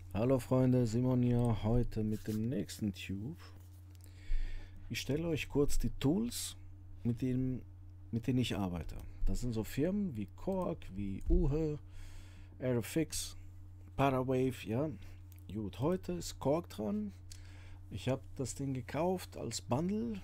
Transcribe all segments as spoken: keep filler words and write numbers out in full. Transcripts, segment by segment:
Hallo Freunde, Simon hier, heute mit dem nächsten Tube. Ich stelle euch kurz die Tools, mit denen, mit denen ich arbeite. Das sind so Firmen wie Korg, wie Uhe, Aerofix, Parawave, ja. Gut, heute ist Korg dran. Ich habe das Ding gekauft als Bundle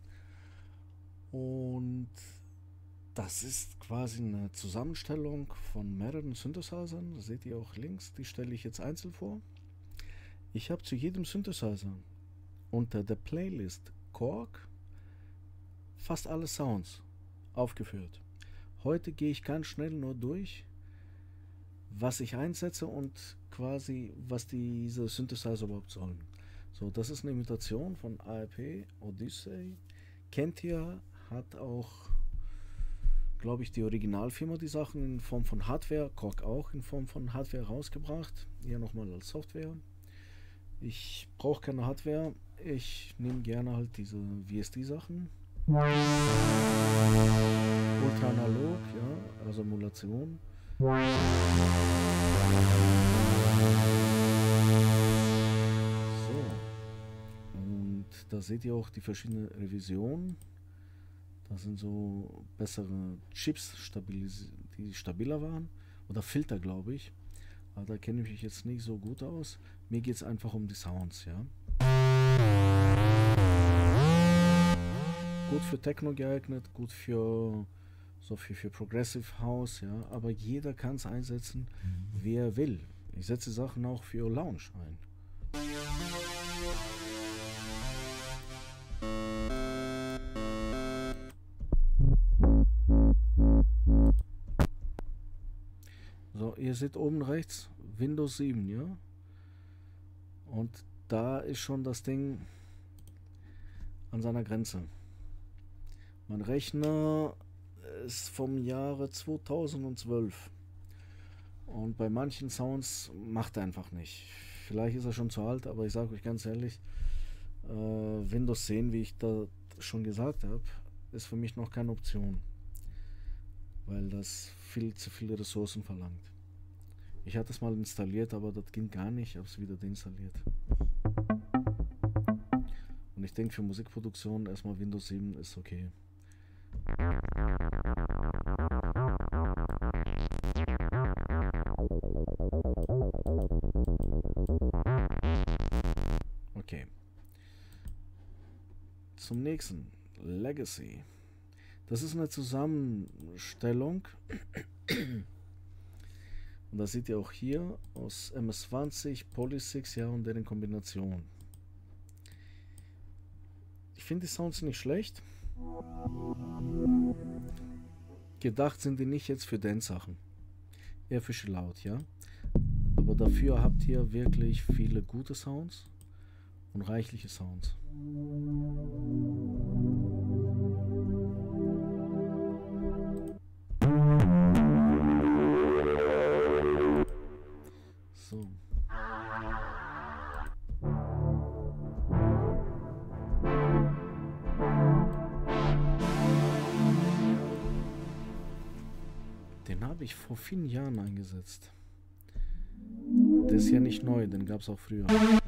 und das ist quasi eine Zusammenstellung von mehreren Synthesizern. Das seht ihr auch links, die stelle ich jetzt einzeln vor. Ich habe zu jedem Synthesizer unter der Playlist Korg fast alle Sounds aufgeführt. Heute gehe ich ganz schnell nur durch, was ich einsetze und quasi was diese Synthesizer überhaupt sollen. So, das ist eine Imitation von A R P Odyssey. Kennt ihr, hat auch, glaube ich, die Originalfirma die Sachen in Form von Hardware, Korg auch in Form von Hardware rausgebracht. Hier nochmal als Software. Ich brauche keine Hardware. Ich nehme gerne halt diese V S D-Sachen. Ultra analog, ja, also Emulation. So. Und da seht ihr auch die verschiedenen Revisionen. Das sind so bessere Chips, die stabiler waren. Oder Filter, glaube ich. Aber da kenne ich mich jetzt nicht so gut aus. Mir geht es einfach um die Sounds, ja. Gut für Techno geeignet, gut für so für, für Progressive House, ja. Aber jeder kann es einsetzen, wie er will. Ich setze Sachen auch für Lounge ein. So, ihr seht oben rechts Windows sieben, ja. Und da ist schon das Ding an seiner Grenze. Mein Rechner ist vom Jahre zweitausendzwölf. Und bei manchen Sounds macht er einfach nicht. Vielleicht ist er schon zu alt, aber ich sage euch ganz ehrlich, äh, Windows zehn, wie ich da schon gesagt habe, ist für mich noch keine Option. Weil das viel zu viele Ressourcen verlangt. Ich hatte es mal installiert, aber das ging gar nicht. Ich habe es wieder deinstalliert. Und ich denke, für Musikproduktion erstmal Windows sieben ist okay. Okay. Zum nächsten. Legacy. Das ist eine Zusammenstellung. Und das seht ihr auch hier aus M S zwanzig, Polysix, ja, und deren Kombination. Ich finde die Sounds nicht schlecht. Gedacht sind die nicht jetzt für Dance-Sachen. Eher für Chill-Out, ja. Aber dafür habt ihr wirklich viele gute Sounds und reichliche Sounds. So. Den habe ich vor vielen Jahren eingesetzt. Der ist ja nicht neu, den gab es auch früher.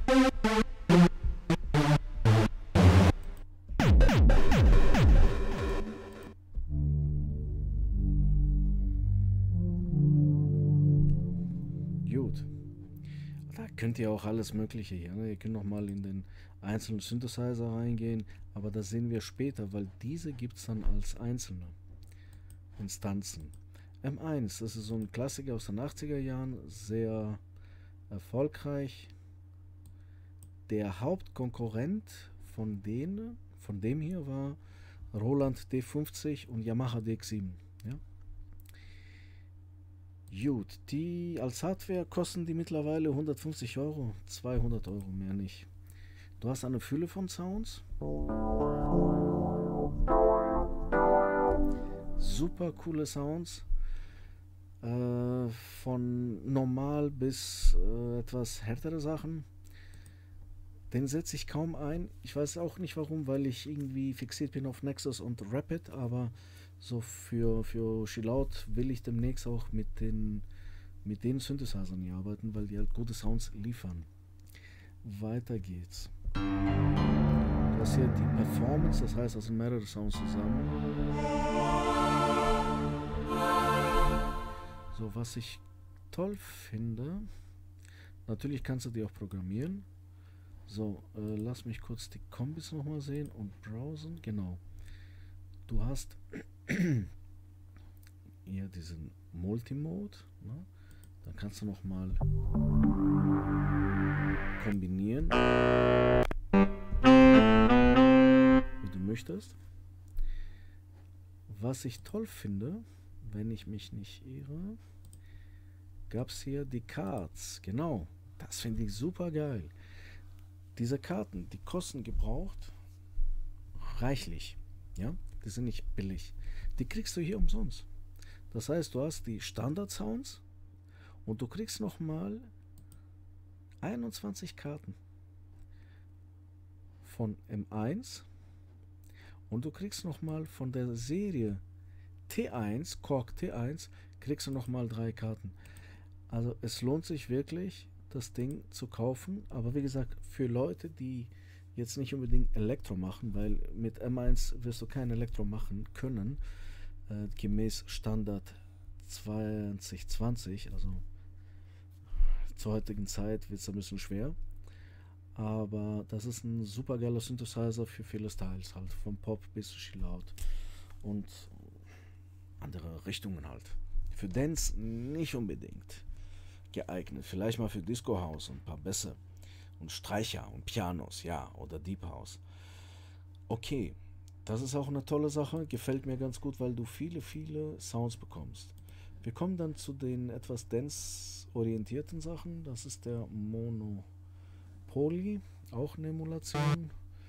Gut. Da könnt ihr auch alles Mögliche hier. Ne? Ihr könnt noch mal in den einzelnen Synthesizer reingehen, aber das sehen wir später, weil diese gibt es dann als einzelne Instanzen. M eins, das ist so ein Klassiker aus den achtziger Jahren, sehr erfolgreich. Der Hauptkonkurrent von denen, von dem hier war Roland D fünfzig und Yamaha D X sieben. Ja? Gut, die als Hardware kosten die mittlerweile hundertfünfzig Euro, zweihundert Euro, mehr nicht. Du hast eine Fülle von Sounds. Super coole Sounds. Äh, von normal bis äh, etwas härtere Sachen. Den setze ich kaum ein. Ich weiß auch nicht warum, weil ich irgendwie fixiert bin auf Nexus und Rapid, aber so für, für Chillout will ich demnächst auch mit den mit den Synthesizern hier arbeiten, weil die halt gute Sounds liefern. Weiter geht's. Das hier die Performance, das heißt, das sind mehrere Sounds zusammen. So, was ich toll finde, natürlich kannst du die auch programmieren. So, äh, lass mich kurz die Kombis nochmal sehen und browsen. Genau. Du hast hier diesen Multimode, ne? Dann kannst du nochmal kombinieren, wie du möchtest. Was ich toll finde, wenn ich mich nicht irre, gab es hier die Cards. Genau, das finde ich super geil. Diese Karten, die kosten gebraucht reichlich. Ja, die sind nicht billig. Die kriegst du hier umsonst. Das heißt, du hast die Standard-Sounds und du kriegst nochmal einundzwanzig Karten von M eins und du kriegst nochmal von der Serie T eins, Korg T eins, kriegst du nochmal drei Karten. Also es lohnt sich wirklich, das Ding zu kaufen, aber wie gesagt, für Leute, die jetzt nicht unbedingt Elektro machen, weil mit M eins wirst du kein Elektro machen können, äh, gemäß Standard zwanzig zwanzig, also zur heutigen Zeit wird es ein bisschen schwer, aber das ist ein super geiler Synthesizer für viele Styles halt, vom Pop bis zu Chill-Out und andere Richtungen halt. Für Dance nicht unbedingt geeignet, vielleicht mal für Disco House und ein paar Bässe und Streicher und Pianos, ja, oder Deep House. Okay, das ist auch eine tolle Sache, gefällt mir ganz gut, weil du viele, viele Sounds bekommst. Wir kommen dann zu den etwas dance-orientierten Sachen. Das ist der Monopoly, auch eine Emulation.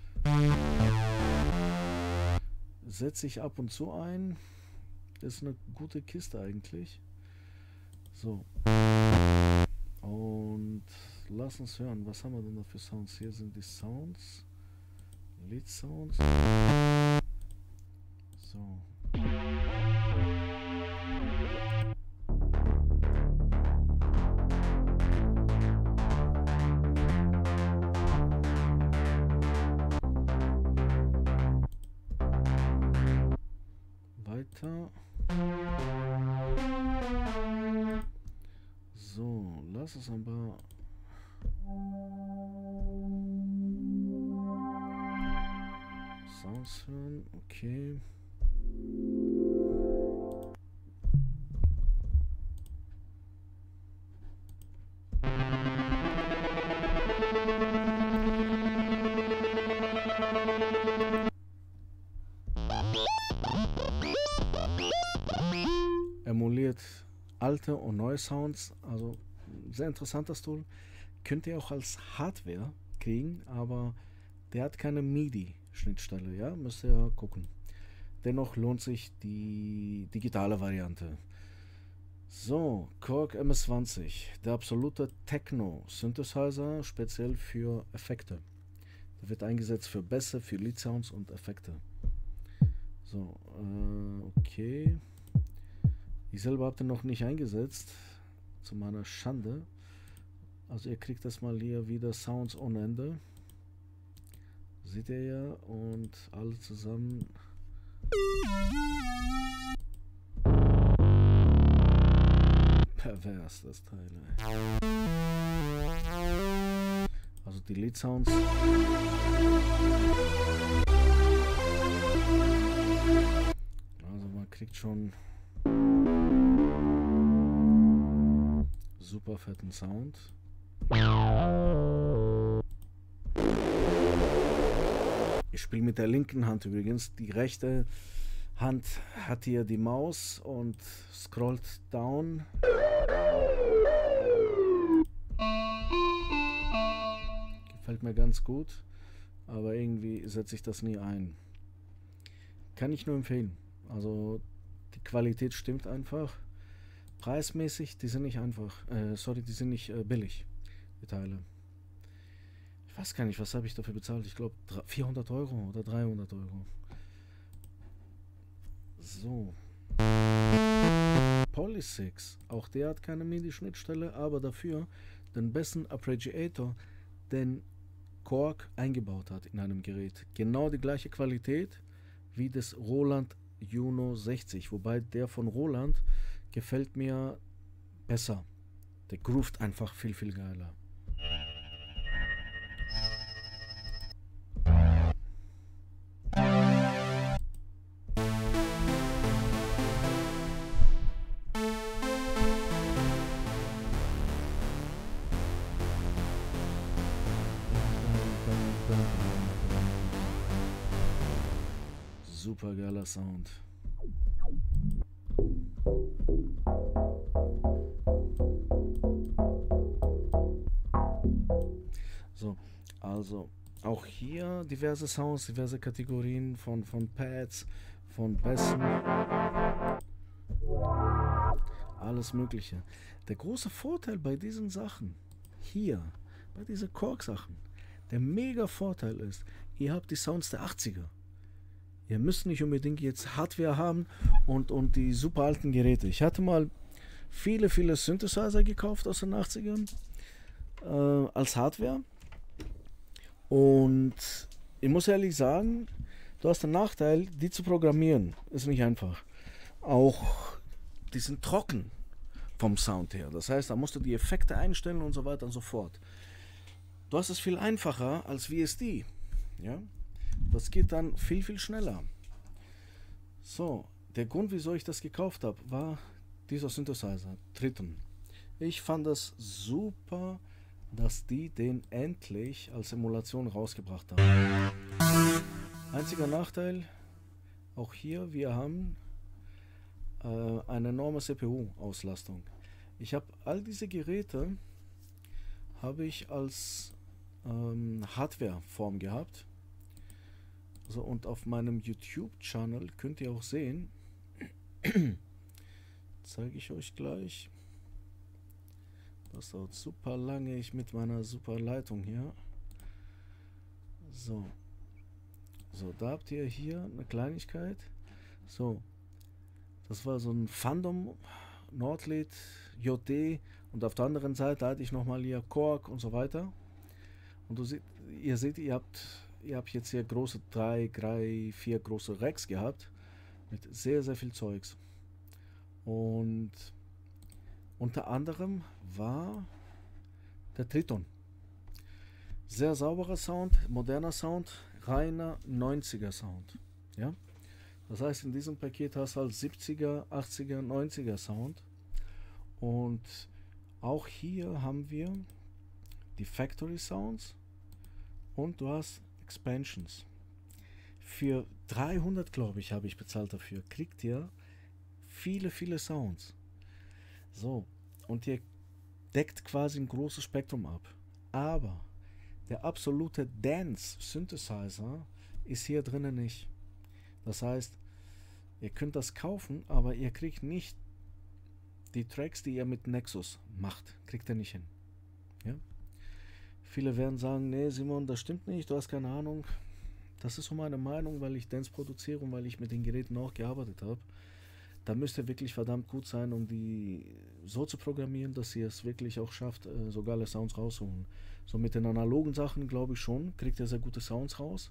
Setze ich ab und zu ein. Ist eine gute Kiste eigentlich. So. Und lass uns hören, was haben wir denn da für Sounds? Hier sind die Sounds. Lead Sounds. So. Weiter. So, lass es aber Sounds hören, okay. Emuliert alte und neue Sounds, also sehr interessantes Tool. Könnt ihr auch als Hardware kriegen, aber der hat keine MIDI-Schnittstelle, ja, müsst ihr gucken. Dennoch lohnt sich die digitale Variante. So, Korg M S zwanzig, der absolute Techno-Synthesizer, speziell für Effekte. Der wird eingesetzt für Bässe, für Lead-Sounds und Effekte. So, äh, okay. Ich selber habe den noch nicht eingesetzt, zu meiner Schande. Also ihr kriegt das mal hier wieder Sounds ohne Ende. Seht ihr ja, und alle zusammen. Pervers, das Teil. Also die Lead Sounds. Also man kriegt schon super fetten Sound. Ich spiele mit der linken Hand übrigens. Die rechte Hand hat hier die Maus und scrollt down. Gefällt mir ganz gut, aber irgendwie setze ich das nie ein. Kann ich nur empfehlen. Also die Qualität stimmt einfach. Preismäßig, die sind nicht einfach, äh, sorry, die sind nicht äh, billig, die Teile. Ich weiß gar nicht, was habe ich dafür bezahlt? Ich glaube vierhundert Euro oder dreihundert Euro. So. Polysix, auch der hat keine MIDI-Schnittstelle, aber dafür den besten Arpeggiator, den Korg eingebaut hat in einem Gerät. Genau die gleiche Qualität wie das Roland Juno sechzig, wobei der von Roland gefällt mir besser. Der groovt einfach viel, viel geiler. Super geiler Sound. So, also auch hier diverse Sounds, diverse Kategorien von, von Pads, von Bässen, alles Mögliche. Der große Vorteil bei diesen Sachen, hier, bei diesen Korg-Sachen, der mega Vorteil ist, ihr habt die Sounds der achtziger. Ihr müsst nicht unbedingt jetzt Hardware haben und, und die super alten Geräte. Ich hatte mal viele, viele Synthesizer gekauft aus den achtzigern äh, als Hardware. Und ich muss ehrlich sagen, du hast den Nachteil, die zu programmieren, ist nicht einfach. Auch die sind trocken vom Sound her. Das heißt, da musst du die Effekte einstellen und so weiter und so fort. Du hast es viel einfacher als V S D. Ja? Das geht dann viel, viel schneller. So, der Grund, wieso ich das gekauft habe, war dieser Synthesizer, Triton. Ich fand das super, dass die den endlich als Emulation rausgebracht haben. Einziger Nachteil, auch hier, wir haben äh, eine enorme C P U-Auslastung. Ich habe all diese Geräte habe ich als ähm, Hardware-Form gehabt. So, und auf meinem YouTube-Channel könnt ihr auch sehen, zeige ich euch gleich. Das dauert super lange, ich mit meiner super Leitung hier. So, so, da habt ihr hier eine Kleinigkeit. So, das war so ein Fandom Nordlied J D und auf der anderen Seite hatte ich nochmal hier Korg und so weiter. Und du seht, ihr seht, ihr habt Ihr habt jetzt hier große drei, drei, vier große Racks gehabt mit sehr, sehr viel Zeugs. Und unter anderem war der Triton. Sehr sauberer Sound, moderner Sound, reiner neunziger Sound. Ja? Das heißt, in diesem Paket hast du halt siebziger, achtziger, neunziger Sound. Und auch hier haben wir die Factory Sounds und du hast Expansions. Für dreihundert, glaube ich, habe ich bezahlt dafür. Kriegt ihr viele, viele Sounds. So, und ihr deckt quasi ein großes Spektrum ab. Aber der absolute Dance Synthesizer ist hier drinnen nicht. Das heißt, ihr könnt das kaufen, aber ihr kriegt nicht die Tracks, die ihr mit Nexus macht. Kriegt ihr nicht hin. Ja? Viele werden sagen, nee Simon, das stimmt nicht, du hast keine Ahnung. Das ist so meine Meinung, weil ich Dance produziere und weil ich mit den Geräten auch gearbeitet habe. Da müsst ihr wirklich verdammt gut sein, um die so zu programmieren, dass ihr es wirklich auch schafft, so geile Sounds rauszuholen. So mit den analogen Sachen glaube ich schon, kriegt ihr sehr gute Sounds raus.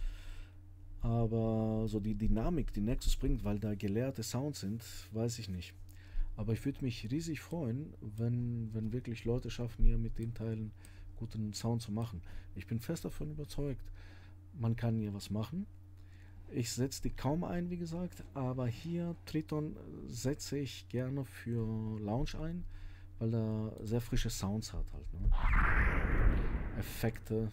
Aber so die Dynamik, die Nexus bringt, weil da gelehrte Sounds sind, weiß ich nicht. Aber ich würde mich riesig freuen, wenn, wenn wirklich Leute schaffen, hier mit den Teilen guten Sound zu machen. Ich bin fest davon überzeugt, man kann hier was machen. Ich setze die kaum ein, wie gesagt, aber hier Triton setze ich gerne für Lounge ein, weil er sehr frische Sounds hat halt. Ne? Effekte.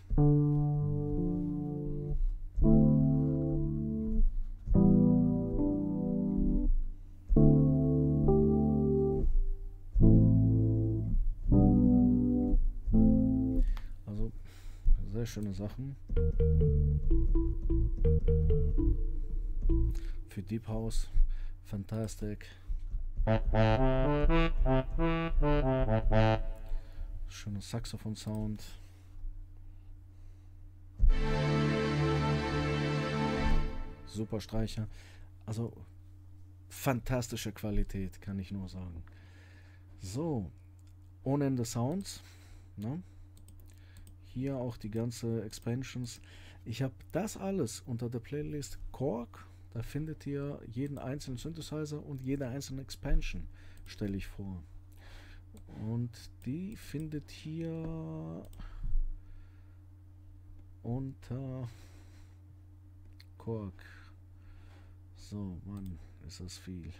Also sehr schöne Sachen. Für Deep House, fantastic. Schöner Saxophon-Sound. Super Streicher. Also fantastische Qualität, kann ich nur sagen. So, ohne Ende Sounds. Ne? Hier auch die ganze Expansions. Ich habe das alles unter der Playlist Korg. Da findet ihr jeden einzelnen Synthesizer und jede einzelne Expansion, stelle ich vor. Und die findet hier unter Korg. So, Mann, ist das viel.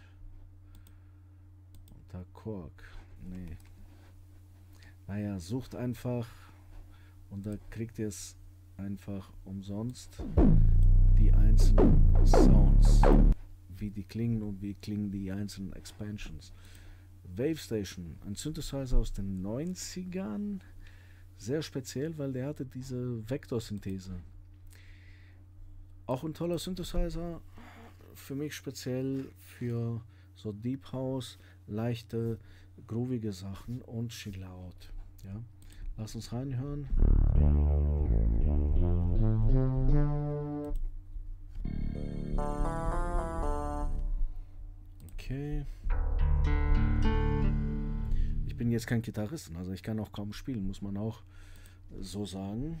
Unter Korg. Nee. Naja, sucht einfach und da kriegt ihr es einfach umsonst. Die einzelnen Sounds. Wie die klingen und wie klingen die einzelnen Expansions. Wavestation, ein Synthesizer aus den neunzigern. Sehr speziell, weil der hatte diese Vektorsynthese. Auch ein toller Synthesizer. Für mich speziell für so Deep House, leichte, groovige Sachen und Chill Out. Ja? Lass uns reinhören. Okay. Ich bin jetzt kein Gitarrist, also ich kann auch kaum spielen, muss man auch so sagen.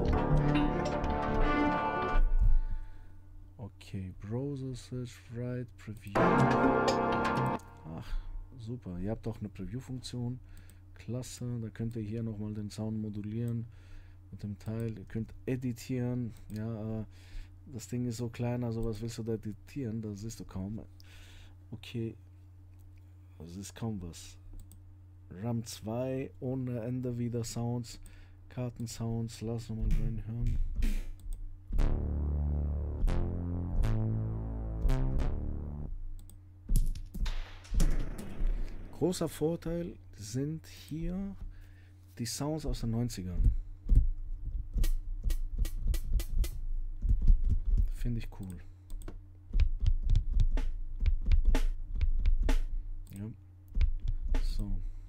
Okay, Browser Search Write Preview. Ach, super. Ihr habt auch eine Preview-Funktion. Klasse. Da könnt ihr hier nochmal den Sound modulieren mit dem Teil. Ihr könnt editieren. Ja, aber das Ding ist so klein, also was willst du da editieren? Das siehst du kaum. Okay. Das ist kaum was. RAM zwei ohne Ende wieder Sounds. Kartensounds. Lass uns mal reinhören. Großer Vorteil sind hier die Sounds aus den neunzigern. Finde ich cool. Ja. So.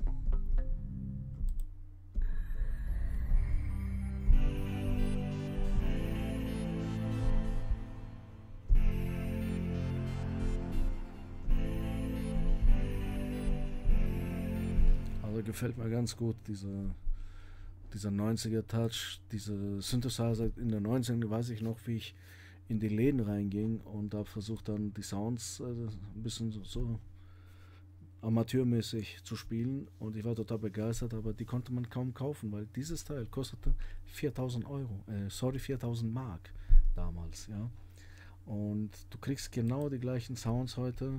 Also gefällt mir ganz gut, diese, dieser neunziger Touch, diese Synthesizer in den neunzigern, weiß ich noch, wie ich in die Läden reinging und habe versucht dann die Sounds äh, ein bisschen so, so amateurmäßig zu spielen und ich war total begeistert, aber die konnte man kaum kaufen, weil dieses Teil kostete viertausend Euro, äh, sorry, viertausend Mark damals, ja. Und du kriegst genau die gleichen Sounds heute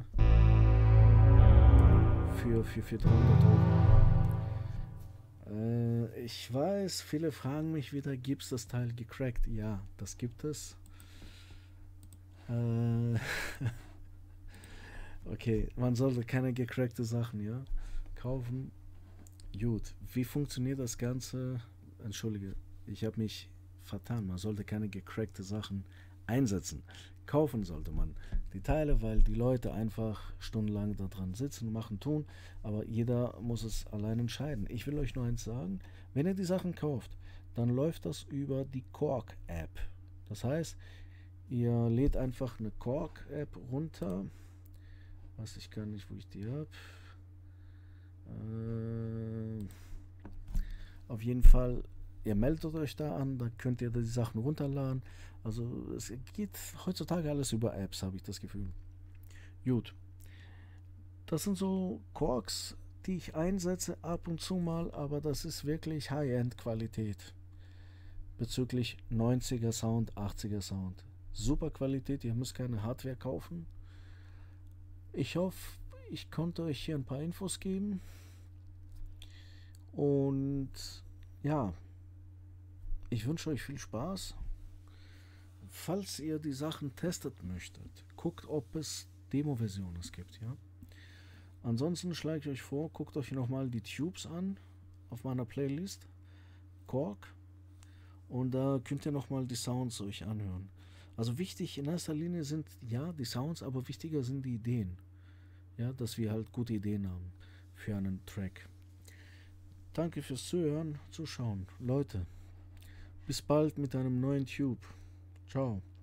für, für, für dreihundert Euro. Äh, ich weiß, viele fragen mich wieder, gibt es das Teil gecrackt? Ja, das gibt es. Äh, okay, man sollte keine gecrackte Sachen, ja, kaufen. Gut, wie funktioniert das Ganze? Entschuldige, ich habe mich vertan. Man sollte keine gecrackte Sachen einsetzen. Kaufen sollte man die Teile, weil die Leute einfach stundenlang da dran sitzen, machen, tun, aber jeder muss es allein entscheiden. Ich will euch nur eins sagen, wenn ihr die Sachen kauft, dann läuft das über die Korg-App. Das heißt, ihr lädt einfach eine Korg-App runter. Weiß ich gar nicht, wo ich die habe. Äh, auf jeden Fall, ihr meldet euch da an, da könnt ihr die Sachen runterladen. Also es geht heutzutage alles über Apps, habe ich das Gefühl. Gut. Das sind so Korgs, die ich einsetze ab und zu mal, aber das ist wirklich High-End-Qualität. Bezüglich neunziger Sound, achtziger Sound. Super Qualität, ihr müsst keine Hardware kaufen. Ich hoffe, ich konnte euch hier ein paar Infos geben. Und ja, ich wünsche euch viel Spaß. Falls ihr die Sachen testet möchtet, guckt, ob es Demo-Versionen gibt, ja. Ansonsten schlage ich euch vor, guckt euch nochmal die Tubes an auf meiner Playlist, Korg, und da könnt ihr nochmal die Sounds euch anhören. Also wichtig in erster Linie sind ja die Sounds, aber wichtiger sind die Ideen, ja, dass wir halt gute Ideen haben für einen Track. Danke fürs Zuhören, Zuschauen, Leute. Bis bald mit einem neuen Tube. Ciao.